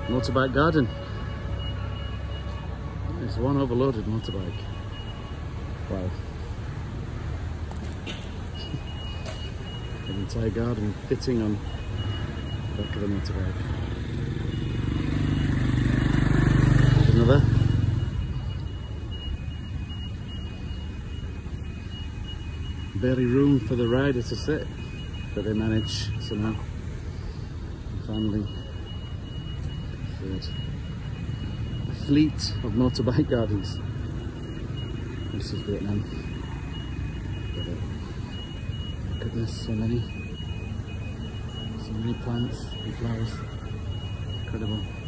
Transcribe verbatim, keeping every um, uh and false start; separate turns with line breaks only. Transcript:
motorbike garden. There's one overloaded motorbike. Wow. An entire garden fitting on the back of a motorbike. There's another. Barely room for the rider to sit, but they manage somehow. Finally, a fleet of motorbike gardens. This is Vietnam. Goodness, so many, so many plants and flowers. Incredible.